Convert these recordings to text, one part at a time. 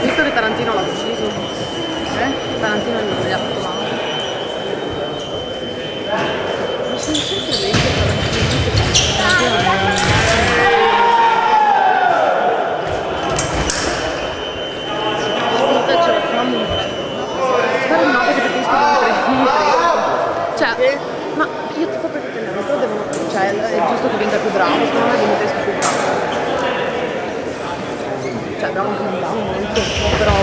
Visto che Tarantino l'ha ucciso. Tarantino gli ha fatto male. Ma sono sempre lei che Tarantino secondo te ce la fanno? Spero no, perché preferisco vincere. Cioè, ma io ti fa per tenere, però devono. Cioè, è giusto che vinca più bravo, secondo me Dimitrescu più bravo. Cioè, bravo anche non bravo molto, però.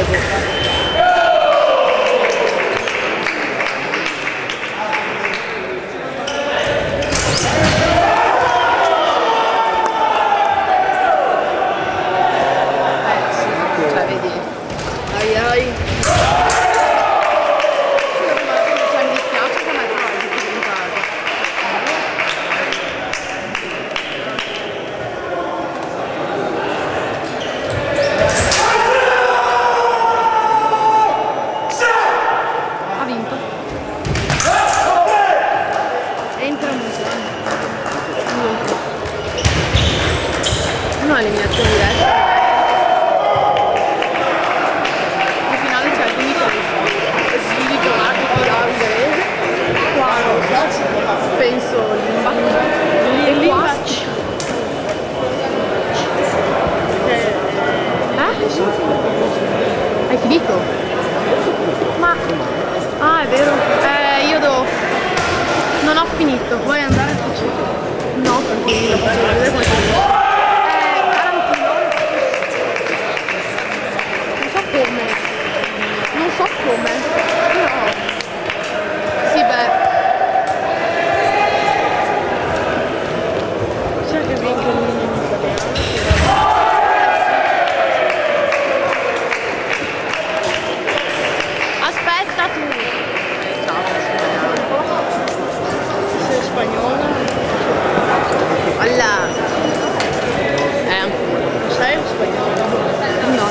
Eliminazione diretta. In finale c'è il Silico, Marco, Davide, qua penso l'Imbac e l'Imbac. Hai finito? Ma ah, è vero, io non ho finito. Vuoi andare a facere? No, tranquillo, faccio vedere come finito. Non so come, però sì, beh, c'è che vinca aspetta tu. Ciao, sei spagnola? Alla ancora sei spagnola? No.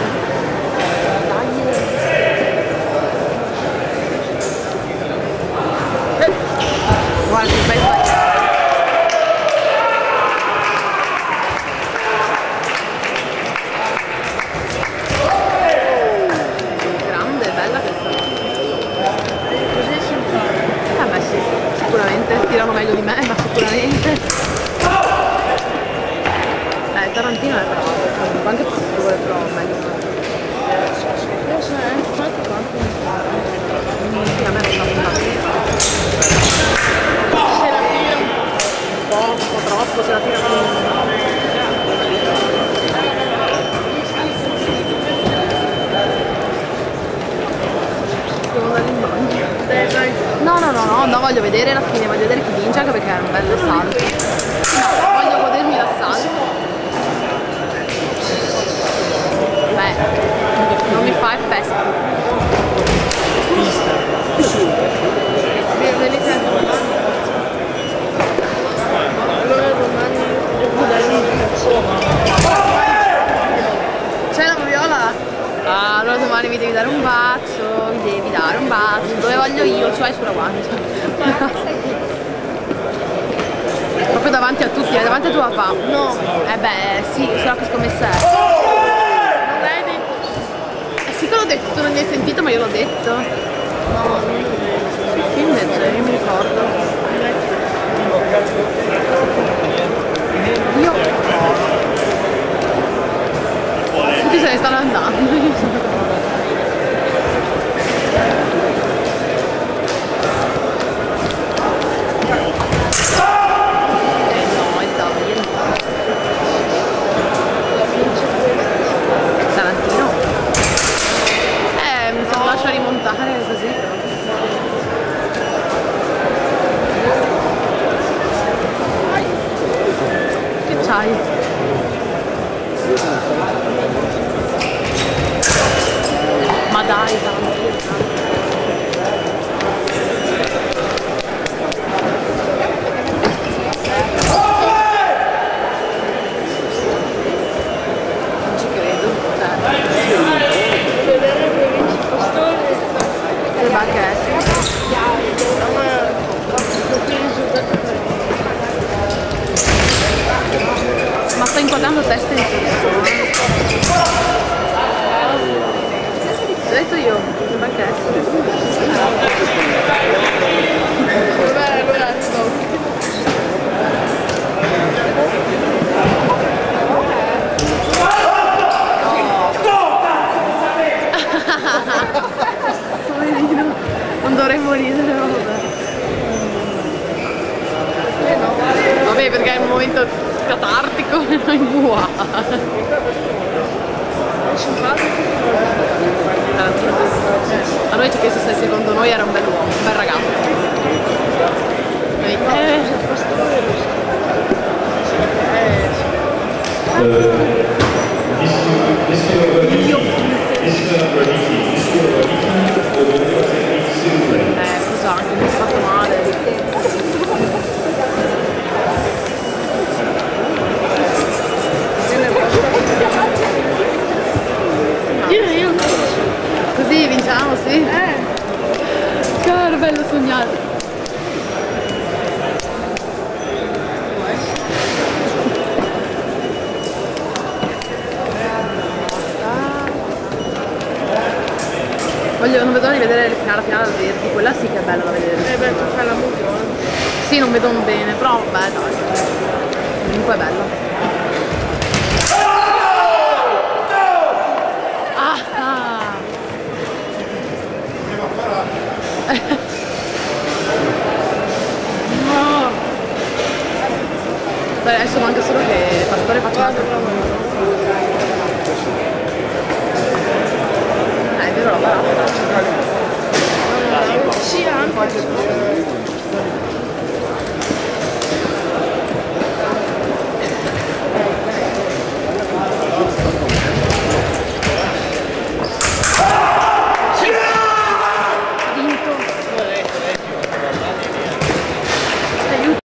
Guarda, che bello. Grande, bella questa. Così simpatica. Beh sì, sicuramente. Tirano meglio di me, ma sicuramente. Tarantino è bravo. Anche pastore, però meglio di me. Sì, a me non fa se la tira un po' troppo, se la tira più. Devo andare in bagno. No, voglio vedere la fine, voglio vedere chi vince, anche perché è un bel assalto. No, voglio godermi l'assalto. Beh, non mi fa effetto. C'è la viola? Ah, allora domani mi devi dare un bacio, mi devi dare un bacio. Dove voglio io? Cioè sulla guancia. Proprio davanti a tutti, davanti a tuo papà. No. Beh, sì, so che scommessa è. Non l'hai detto? Sì che l'ho detto, tu non mi hai sentito, ma io l'ho detto. No, sì, invece, io mi ricordo. Io tutti se ne stanno andando. Io sono Tarantino. Mi sa lascia rimontare così. Che c'hai? dovremmo ridere, vabbè. Vabbè, perché è un momento catartico e noi mua. A noi ci ha chiesto se secondo noi era un bel uomo, un bel ragazzo. Noi, scusa, anche mi è fatto male. Io. Così vinciamo, sì? Caro, bello sognare. Non vedo l'ora di vedere la finale al Verdi, quella sì che è bella da vedere. Beh, tu fai la musica. Sì, non vedo bene, però beh dai. Comunque è bella. No. Dai, adesso manca solo che Pastore faccia una... è vero, la barata.